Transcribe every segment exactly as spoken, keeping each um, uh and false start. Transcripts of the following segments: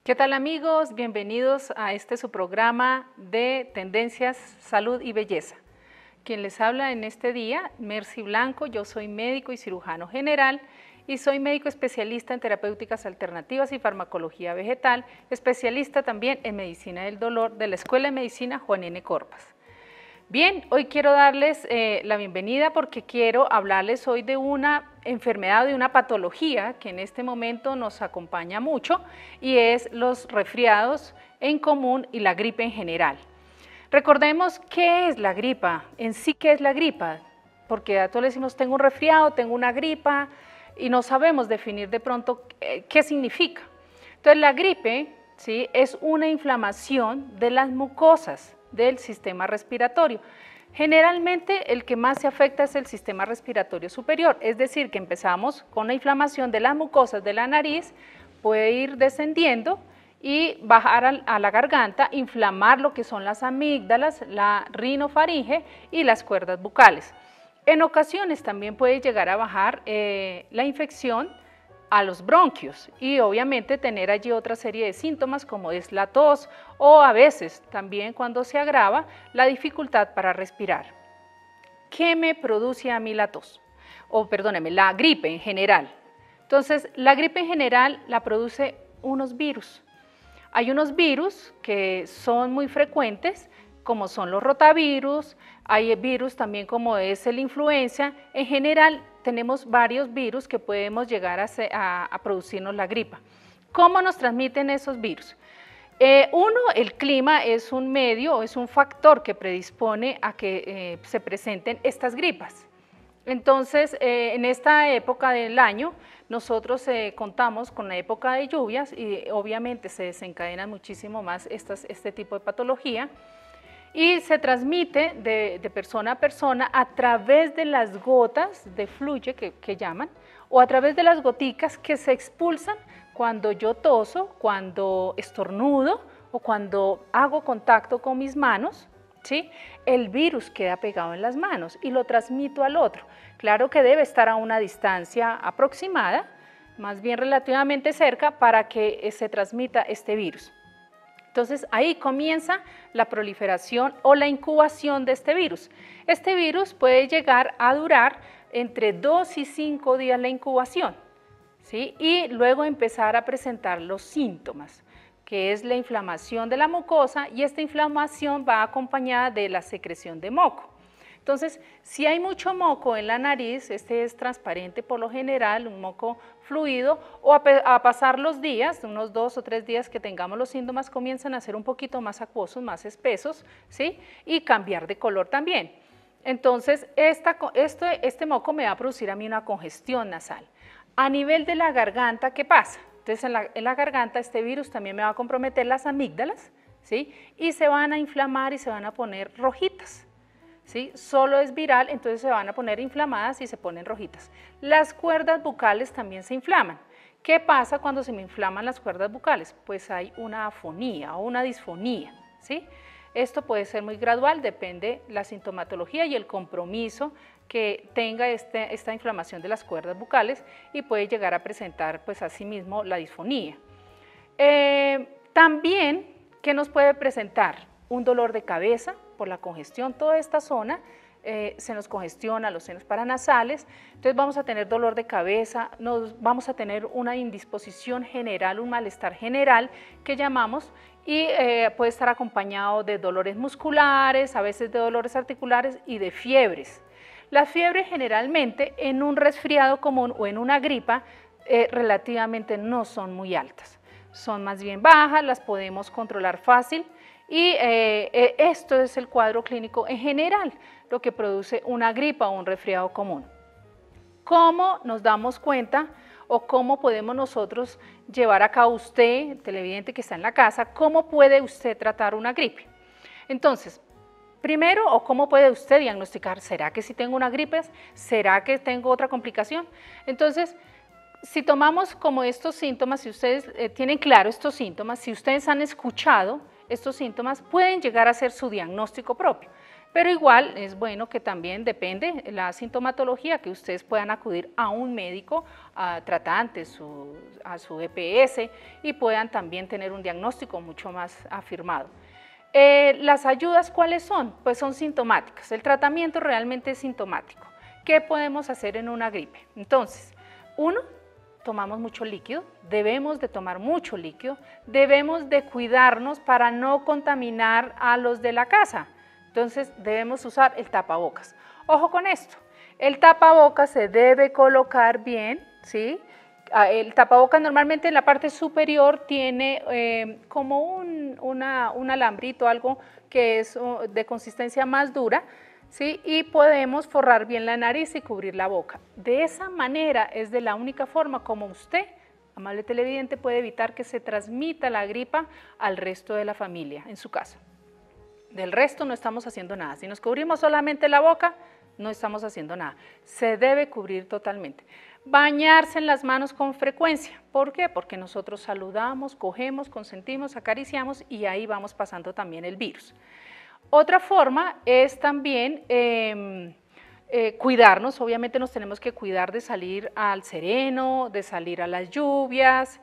¿Qué tal amigos? Bienvenidos a este su programa de Tendencias, Salud y Belleza. Quien les habla en este día, Mercy Blanco, yo soy médico y cirujano general y soy médico especialista en terapéuticas alternativas y farmacología vegetal, especialista también en medicina del dolor de la Escuela de Medicina Juan N. Corpas. Bien, hoy quiero darles eh, la bienvenida porque quiero hablarles hoy de una enfermedad, de una patología que en este momento nos acompaña mucho y es los resfriados en común y la gripe en general. Recordemos qué es la gripa, en sí qué es la gripa, porque a todos les decimos tengo un resfriado, tengo una gripa y no sabemos definir de pronto eh, qué significa. Entonces la gripe, ¿sí?, es una inflamación de las mucosas del sistema respiratorio. Generalmente el que más se afecta es el sistema respiratorio superior, es decir, que empezamos con la inflamación de las mucosas de la nariz, puede ir descendiendo y bajar a la garganta, inflamar lo que son las amígdalas, la rinofaringe y las cuerdas bucales. En ocasiones también puede llegar a bajar eh, la infección a los bronquios y obviamente tener allí otra serie de síntomas como es la tos o a veces también cuando se agrava la dificultad para respirar. ¿Qué me produce a mí la tos? O perdóneme, la gripe en general. Entonces, la gripe en general la produce unos virus. Hay unos virus que son muy frecuentes, como son los rotavirus, hay virus también como es el influenza. En general tenemos varios virus que podemos llegar a, a, a producirnos la gripa. ¿Cómo nos transmiten esos virus? Eh, uno, el clima es un medio, es un factor que predispone a que eh, se presenten estas gripas. Entonces, eh, en esta época del año, nosotros eh, contamos con la época de lluvias y obviamente se desencadenan muchísimo más estas, este tipo de patología y se transmite de, de persona a persona a través de las gotas de fluye que, que llaman o a través de las goticas que se expulsan cuando yo toso, cuando estornudo o cuando hago contacto con mis manos. ¿Sí? El virus queda pegado en las manos y lo transmito al otro. Claro que debe estar a una distancia aproximada, más bien relativamente cerca, para que se transmita este virus. Entonces ahí comienza la proliferación o la incubación de este virus. Este virus puede llegar a durar entre dos y cinco días la incubación, ¿sí? Y luego empezar a presentar los síntomas, que es la inflamación de la mucosa, y esta inflamación va acompañada de la secreción de moco. Entonces, si hay mucho moco en la nariz, este es transparente por lo general, un moco fluido, o a, a pasar los días, unos dos o tres días que tengamos los síntomas, comienzan a ser un poquito más acuosos, más espesos, ¿sí? Y cambiar de color también. Entonces, esta, este, este moco me va a producir a mí una congestión nasal. A nivel de la garganta, ¿qué pasa? Entonces en la, en la garganta este virus también me va a comprometer las amígdalas, ¿sí? Y se van a inflamar y se van a poner rojitas, ¿sí? Solo es viral, entonces se van a poner inflamadas y se ponen rojitas. Las cuerdas bucales también se inflaman. ¿Qué pasa cuando se me inflaman las cuerdas bucales? Pues hay una afonía o una disfonía, ¿sí? Esto puede ser muy gradual, depende la sintomatología y el compromiso que tenga este, esta inflamación de las cuerdas bucales y puede llegar a presentar pues asimismo la disfonía. Eh, también, ¿qué nos puede presentar? Un dolor de cabeza por la congestión, toda esta zona eh, se nos congestiona, los senos paranasales, entonces vamos a tener dolor de cabeza, nos, vamos a tener una indisposición general, un malestar general que llamamos, y eh, puede estar acompañado de dolores musculares, a veces de dolores articulares y de fiebres. Las fiebres generalmente en un resfriado común o en una gripa eh, relativamente no son muy altas, son más bien bajas, las podemos controlar fácil y eh, eh, esto es el cuadro clínico en general, lo que produce una gripa o un resfriado común. ¿Cómo nos damos cuenta o cómo podemos nosotros llevar a cabo usted, televidente que está en la casa, cómo puede usted tratar una gripe? Entonces, primero, o cómo puede usted diagnosticar, ¿será que sí tengo una gripe? ¿Será que tengo otra complicación? Entonces, si tomamos como estos síntomas, si ustedes eh, tienen claro estos síntomas, si ustedes han escuchado estos síntomas, pueden llegar a ser su diagnóstico propio. Pero igual es bueno que también depende la sintomatología, que ustedes puedan acudir a un médico, a tratante, su, a su E P S y puedan también tener un diagnóstico mucho más afirmado. Eh, las ayudas, ¿cuáles son? Pues son sintomáticas, el tratamiento realmente es sintomático. ¿Qué podemos hacer en una gripe? Entonces, uno, tomamos mucho líquido, debemos de tomar mucho líquido, debemos de cuidarnos para no contaminar a los de la casa, entonces debemos usar el tapabocas. Ojo con esto, el tapabocas se debe colocar bien, ¿sí? El tapabocas normalmente en la parte superior tiene eh, como un, una, un alambrito, algo que es de consistencia más dura, ¿sí? Y podemos forrar bien la nariz y cubrir la boca. De esa manera es de la única forma como usted, amable televidente, puede evitar que se transmita la gripa al resto de la familia en su casa. Del resto no estamos haciendo nada. Si nos cubrimos solamente la boca, no estamos haciendo nada. Se debe cubrir totalmente. Bañarse en las manos con frecuencia. ¿Por qué? Porque nosotros saludamos, cogemos, consentimos, acariciamos y ahí vamos pasando también el virus. Otra forma es también eh, eh, cuidarnos, obviamente nos tenemos que cuidar de salir al sereno, de salir a las lluvias,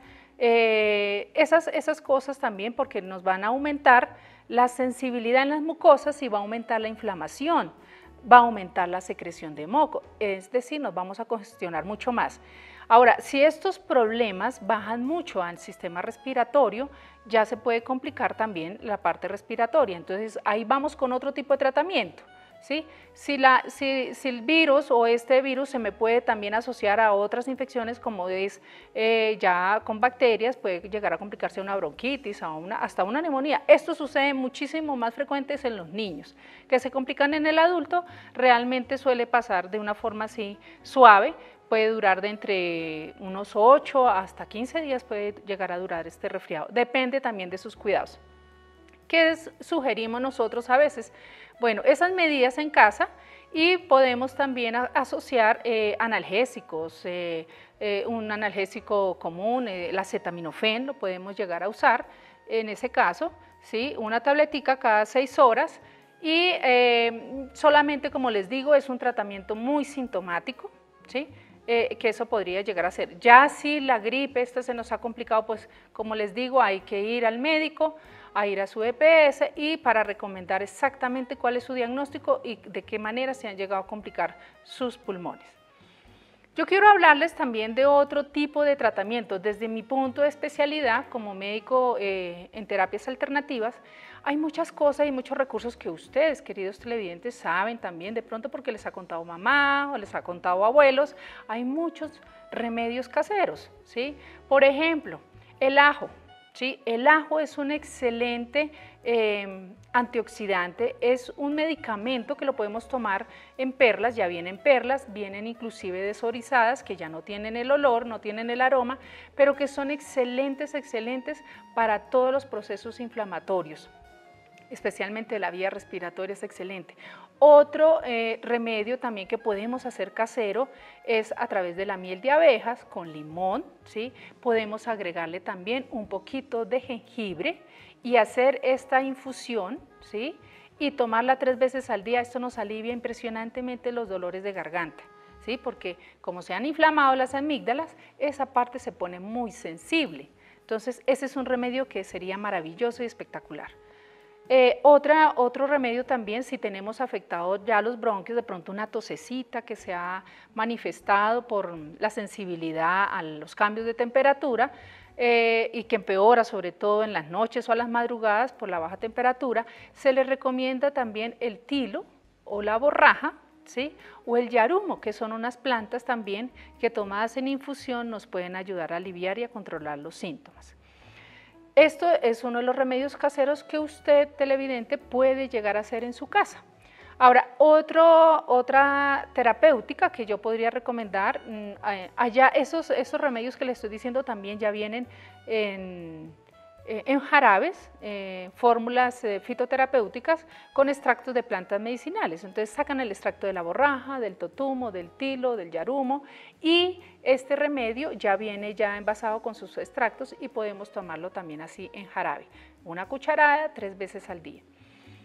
eh, esas, esas cosas también porque nos van a aumentar la sensibilidad en las mucosas y va a aumentar la inflamación, va a aumentar la secreción de moco, es decir, nos vamos a congestionar mucho más. Ahora, si estos problemas bajan mucho al sistema respiratorio, ya se puede complicar también la parte respiratoria, entonces ahí vamos con otro tipo de tratamiento, ¿sí? Si, la, si, si el virus o este virus se me puede también asociar a otras infecciones como es eh, ya con bacterias, puede llegar a complicarse una bronquitis, a una, hasta una neumonía. Esto sucede muchísimo más frecuentes en los niños, que se complican en el adulto, realmente suele pasar de una forma así suave, puede durar de entre unos ocho hasta quince días, puede llegar a durar este resfriado, depende también de sus cuidados. ¿Qué sugerimos nosotros a veces? Bueno, esas medidas en casa y podemos también a, asociar eh, analgésicos, eh, eh, un analgésico común, eh, el acetaminofén lo podemos llegar a usar en ese caso, ¿sí? Una tabletica cada seis horas y eh, solamente, como les digo, es un tratamiento muy sintomático, ¿sí? Eh, que eso podría llegar a ser. Ya si la gripe, esto se nos ha complicado, pues como les digo, hay que ir al médico, a ir a su E P S y para recomendar exactamente cuál es su diagnóstico y de qué manera se han llegado a complicar sus pulmones. Yo quiero hablarles también de otro tipo de tratamientos. Desde mi punto de especialidad como médico eh, en terapias alternativas, hay muchas cosas y muchos recursos que ustedes, queridos televidentes, saben también, de pronto porque les ha contado mamá o les ha contado abuelos, hay muchos remedios caseros, ¿sí? Por ejemplo, el ajo. ¿Sí? El ajo es un excelente eh, antioxidante, es un medicamento que lo podemos tomar en perlas, ya vienen perlas, vienen inclusive desorizadas, que ya no tienen el olor, no tienen el aroma, pero que son excelentes, excelentes para todos los procesos inflamatorios, especialmente la vía respiratoria es excelente. Otro eh, remedio también que podemos hacer casero es a través de la miel de abejas con limón, ¿sí? Podemos agregarle también un poquito de jengibre y hacer esta infusión, ¿sí? Y tomarla tres veces al día. Esto nos alivia impresionantemente los dolores de garganta, ¿sí? Porque como se han inflamado las amígdalas, esa parte se pone muy sensible. Entonces ese es un remedio que sería maravilloso y espectacular. Eh, otra, otro remedio también, si tenemos afectados ya los bronquios, de pronto una tosecita que se ha manifestado por la sensibilidad a los cambios de temperatura eh, y que empeora sobre todo en las noches o a las madrugadas por la baja temperatura, se le recomienda también el tilo o la borraja, ¿sí? O el yarumo, que son unas plantas también que tomadas en infusión nos pueden ayudar a aliviar y a controlar los síntomas. Esto es uno de los remedios caseros que usted, televidente, puede llegar a hacer en su casa. Ahora, otro, otra terapéutica que yo podría recomendar, allá esos, esos remedios que le estoy diciendo también ya vienen en, en jarabes, eh, fórmulas eh, fitoterapéuticas con extractos de plantas medicinales. Entonces sacan el extracto de la borraja, del totumo, del tilo, del yarumo y este remedio ya viene ya envasado con sus extractos y podemos tomarlo también así en jarabe. Una cucharada tres veces al día.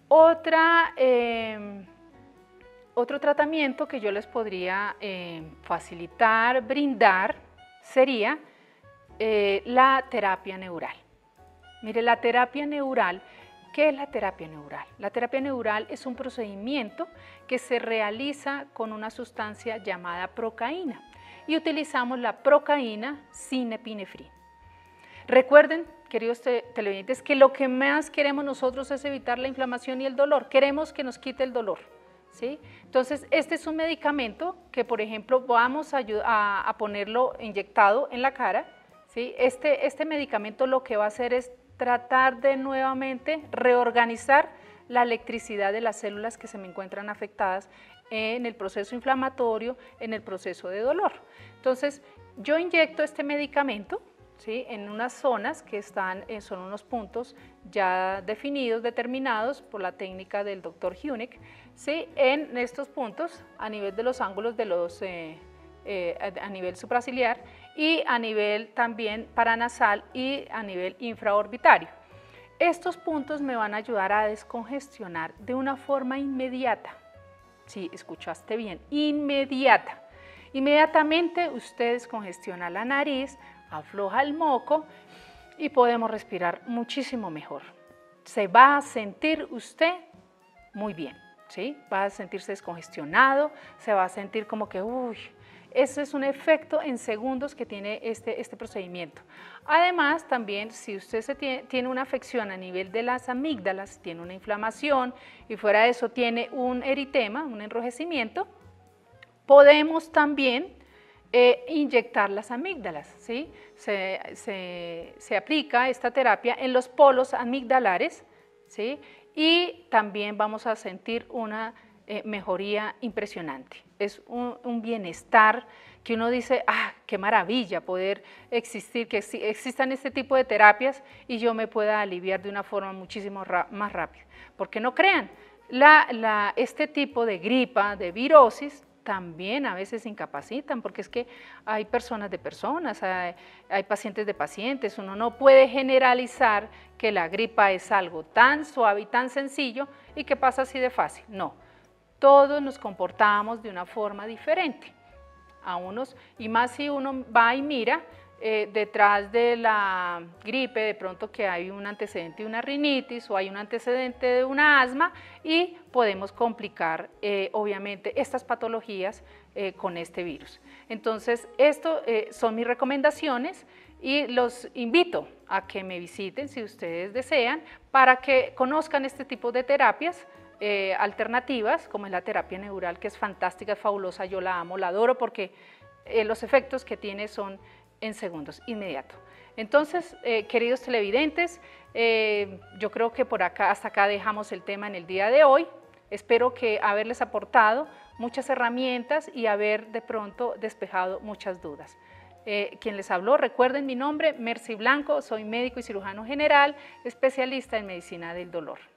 Otra, eh, otro tratamiento que yo les podría eh, facilitar, brindar, sería eh, la terapia neural. Mire, la terapia neural, ¿qué es la terapia neural? La terapia neural es un procedimiento que se realiza con una sustancia llamada procaína y utilizamos la procaína sin epinefrina. Recuerden, queridos te televidentes, que lo que más queremos nosotros es evitar la inflamación y el dolor. Queremos que nos quite el dolor, ¿sí? Entonces, este es un medicamento que, por ejemplo, vamos a, a, a ponerlo inyectado en la cara, ¿sí? Este, este medicamento lo que va a hacer es tratar de nuevamente reorganizar la electricidad de las células que se me encuentran afectadas en el proceso inflamatorio, en el proceso de dolor. Entonces, yo inyecto este medicamento, ¿sí?, en unas zonas que están, eh, son unos puntos ya definidos, determinados por la técnica del doctor Hunek, ¿sí?, en estos puntos a nivel de los ángulos de los, eh, eh, a, a nivel supraciliar y a nivel también paranasal y a nivel infraorbitario. Estos puntos me van a ayudar a descongestionar de una forma inmediata. Sí, escuchaste bien, inmediata. Inmediatamente usted descongestiona la nariz, afloja el moco y podemos respirar muchísimo mejor. Se va a sentir usted muy bien, ¿sí? Va a sentirse descongestionado, se va a sentir como que, uy, ese es un efecto en segundos que tiene este, este procedimiento. Además, también, si usted se tiene, tiene una afección a nivel de las amígdalas, tiene una inflamación y fuera de eso tiene un eritema, un enrojecimiento, podemos también eh, inyectar las amígdalas, ¿sí? Se, se, se aplica esta terapia en los polos amigdalares, ¿sí? Y también vamos a sentir una eh, mejoría impresionante. Es un, un bienestar que uno dice, ah, qué maravilla poder existir, que existan este tipo de terapias y yo me pueda aliviar de una forma muchísimo ra más rápida. Porque no crean, la, la, este tipo de gripa, de virosis, también a veces incapacitan, porque es que hay personas de personas, hay, hay pacientes de pacientes, uno no puede generalizar que la gripa es algo tan suave y tan sencillo y que pasa así de fácil, no, todos nos comportamos de una forma diferente, a unos, y más si uno va y mira, eh, detrás de la gripe de pronto que hay un antecedente de una rinitis o hay un antecedente de una asma y podemos complicar eh, obviamente estas patologías eh, con este virus. Entonces, esto eh, son mis recomendaciones y los invito a que me visiten si ustedes desean para que conozcan este tipo de terapias eh, alternativas, como es la terapia neural, que es fantástica, es fabulosa, yo la amo, la adoro porque eh, los efectos que tiene son en segundos, inmediato. Entonces, eh, queridos televidentes, eh, yo creo que por acá, hasta acá dejamos el tema en el día de hoy. Espero que haberles aportado muchas herramientas y haber de pronto despejado muchas dudas. Eh, quien les habló, recuerden mi nombre, Mercy Blanco, soy médico y cirujano general, especialista en medicina del dolor.